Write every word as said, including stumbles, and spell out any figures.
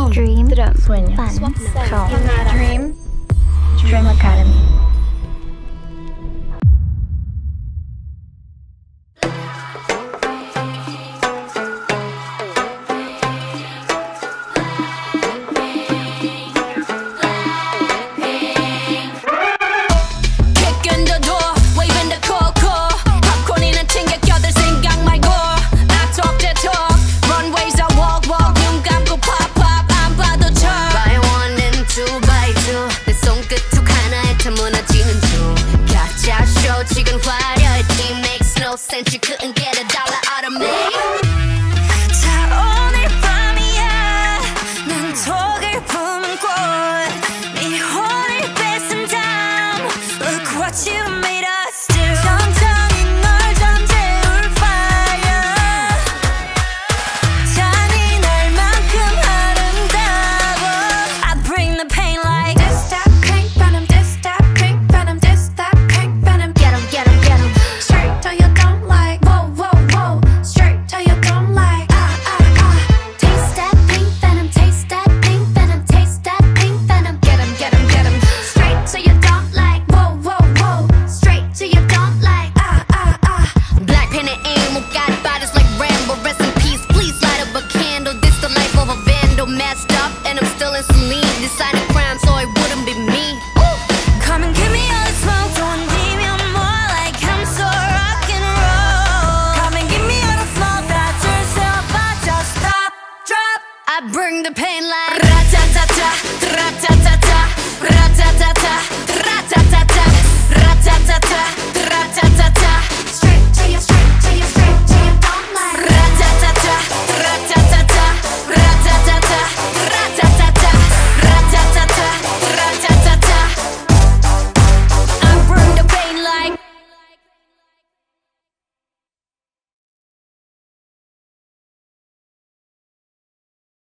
Dream, Sueña, Fun, Show, Dream, Dream Academy. Since you couldn't get a dollar out of me. 자 오늘 밤이야 난 독을 품은 꽃네 혼을 뺏은 다음 Look what you made us do 천천히 널 잠재울 fire 잔인할만큼 아름다워 I bring the pain like This that pink venom This that pink venom This that pink venom Get 'em, get 'em, get 'em. Straight to your dome like whoa, whoa, whoa Straight to your dome like ah, ah, ah Taste that pink venom, taste that pink venom, taste that pink venom. Get 'em, get 'em, get 'em. Straight to your dome like whoa, whoa, whoa straight to your dome like ah, ah, ah Black pen and ammo, got bodies like Rambo. Rest in peace, please light up a candle. This the life of a vandal, messed up, and I'm still in saline. Decided crime, so it wouldn't be me. Ooh. Come and give me all the smoke don't give me more like I'm so rock and roll Come and give me all the smoke that's yourself I just stop, drop I bring the pain like ra-ta-ta-ta, ra-ta-ta-ta, ra-ta-ta-ta, ra-ta-ta-ta, ra-ta-ta-ta, ra-ta-ta-ta.